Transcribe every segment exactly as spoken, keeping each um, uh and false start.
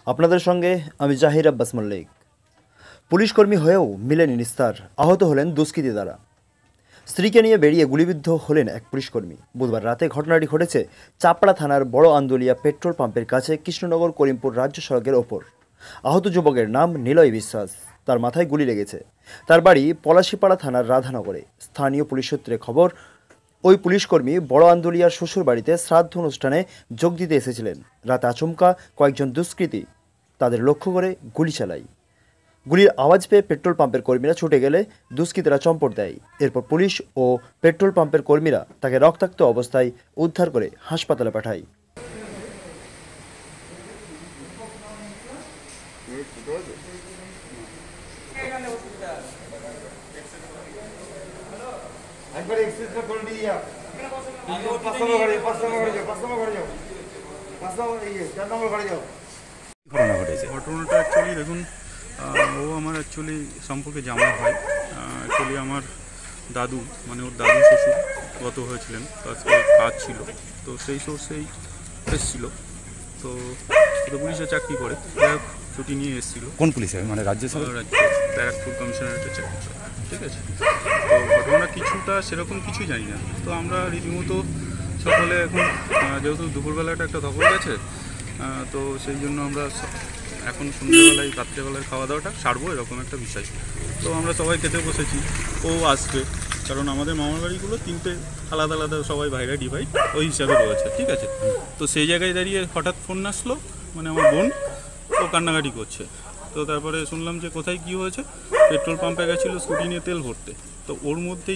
আপনাদের সঙ্গে আমি জাহির আব্বাস মল্লিক। পুলিশকর্মী হয়েও মিলেনি নিস্তার, আহত হলেন দুষ্কৃতী দ্বারা। স্ত্রীকে নিয়ে বেরিয়ে গুলিবিদ্ধ হলেন এক পুলিশকর্মী। বুধবার রাতে ঘটনাটি ঘটেছে চাপড়া থানার বড় আন্দুলিয়া পেট্রোল পাম্পের কাছে কৃষ্ণনগর করিমপুর রাজ্য সড়কের ওপর। আহত যুবকের নাম নিলয় বিশ্বাস। তার মাথায় গুলি লেগেছে। তার বাড়ি পলাশীপাড়া থানার রাধানগরে। স্থানীয় পুলিশ সূত্রে খবর, ওই পুলিশকর্মী বড় আন্দুলিয়ার শ্বশুর বাড়িতে শ্রাদ্ধ অনুষ্ঠানে যোগ দিতে এসেছিলেন। রাতে আচমকা কয়েকজন দুষ্কৃতী তাদের লক্ষ্য করে গুলি চালায়। গুলির আওয়াজ পেয়ে পেট্রোল পাম্পের কর্মীরা ছুটে গেলে দুষ্কৃতীরা চম্পট দেয়। এরপর পুলিশ ও পেট্রোল পাম্পের কর্মীরা তাকে রক্তাক্ত অবস্থায় উদ্ধার করে হাসপাতালে পাঠায়। ঘটনাটা অ্যাকচুয়ালি দেখুন, ও আমার অ্যাকচুয়ালি সম্পর্কে জামাই হয়। অ্যাকচুয়ালি আমার দাদু মানে ওর দাদু শ্বশুর গত হয়েছিলেন, আজকে কাজ ছিল, তো সেই সোর্সেই এসেছিলো। তো পুলিশে চাকরি করে, ছুটি নিয়ে এসেছিলো। কোন পুলিশে? মানে রাজ্য রাজ্য ব্যারাকপুর কমিশনারেটে চাকরি করে, ঠিক আছে। তো ঘটনা কিছুটা সেরকম কিছুই জানি না। তো আমরা রীতিমতো সকলে এখন, যেহেতু দুপুরবেলাটা একটা ধকল গেছে, তো সেই জন্য আমরা এখন সন্ধ্যেবেলায় রাত্রেবেলায় খাওয়া দাওয়াটা সারবো, এরকম একটা বিষয়। তো আমরা সবাই খেতে বসেছি, ও আসবে, কারণ আমাদের মামার বাড়িগুলো তিনটে আলাদা আলাদা, সবাই ভাইরা ডিভাইড ওই হিসাবে রয়েছে, ঠিক আছে। তো সেই জায়গায় দাঁড়িয়ে হঠাৎ ফোন আসলো, মানে আমার বোন, ও কান্নাকাটি করছে। তো তারপরে শুনলাম যে কোথায় কী হয়েছে, পেট্রোল পাম্পে গেছিলো স্কুটি নিয়ে তেল ভরতে। তো ওর মধ্যেই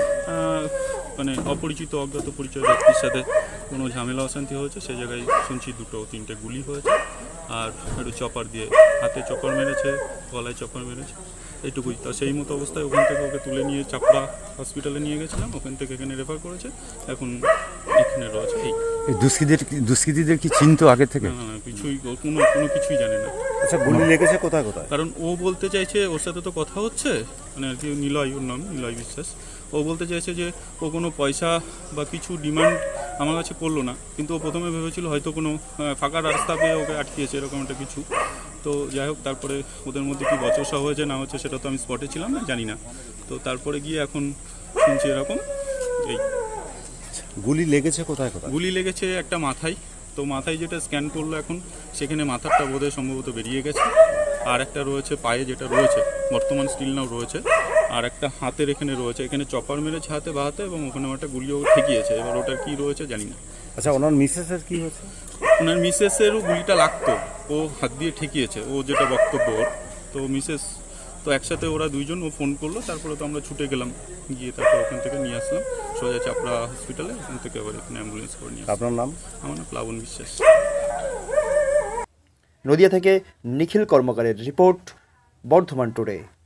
মানে অপরিচিত অজ্ঞাত পরিচয় ব্যক্তির সাথে কোনো ঝামেলা অশান্তি হয়েছে। সেই জায়গায় শুনছি দুটো তিনটে গুলি হয়েছে, আর একটু চপার দিয়ে হাতে চপার মেরেছে, গলায় চপার মেরেছে, এইটুকুই। তো সেই মতো অবস্থায় ওখান থেকে ওকে তুলে নিয়ে চাপড়া হসপিটালে নিয়ে গেছিলাম, ওখান থেকে এখানে রেফার করেছে, এখন এখানে রয়েছে। এই দুষ্কৃতীদের দুষ্কৃতীদের কি চিনতো আগে থেকে? না না, কিছুই, কোনো কোনো কিছুই জানে না। আচ্ছা, গুলি লেগেছে কোথায় কোথায়? কারণ ও বলতে চাইছে, ওর সাথে তো কথা হচ্ছে, মানে আর কি, নিলয় ওর নাম, নিলয় বিশ্বাস। ও বলতে চাইছে যে ও কোনো পয়সা বা কিছু ডিমান্ড আমার কাছে করলো না, কিন্তু ও প্রথমে ভেবেছিল হয়তো কোনো ফাঁকা রাস্তা পেয়ে ওকে আটকিয়েছে, এরকম একটা কিছু। তো যাই হোক, তারপরে ওদের মধ্যে কি বচসা হয়েছে না হচ্ছে সেটা তো আমি স্পটে ছিলাম না, জানি না। তো তারপরে গিয়ে এখন শুনছি এরকম। এই গুলি লেগেছে কোথায় কোথায়? গুলি লেগেছে একটা মাথায়। তো মাথায় যেটা স্ক্যান করলো এখন, সেখানে মাথাটা বোধহয় সম্ভবত বেরিয়ে গেছে। আর একটা রয়েছে পায়ে, যেটা রয়েছে বর্তমান স্টিল নাও রয়েছে। আর একটা হাতের এখানে রয়েছে, এখানে চপার মেরেছে হাতে বা হাতে, এবং ওখানে একটা গুলিও ঠেকিয়েছে। এবার ওটার কী রয়েছে জানি না। আচ্ছা, ওনার মিসেসের কী হয়েছে? ওনার মিসেসেরও গুলিটা লাগতো, ও হাত দিয়ে ঠেকিয়েছে, ও যেটা বক্তব্য ওর। তো মিসেস তো একসাথে ওরা দুইজন, ও ফোন করলো, তারপরে তো আমরা ছুটে গেলাম, গিয়ে তারপর ওখান থেকে নিয়ে আসলাম সোজা চাপড়া হসপিটালে। ওখান থেকে আবার এখানে অ্যাম্বুলেন্স করে নিয়ে আসলাম। আপনার নাম? আমার নাম প্লাবন বিশ্বাস। নদিয়া থেকে নিখিল কর্মকারের রিপোর্ট, বর্ধমান টুডে।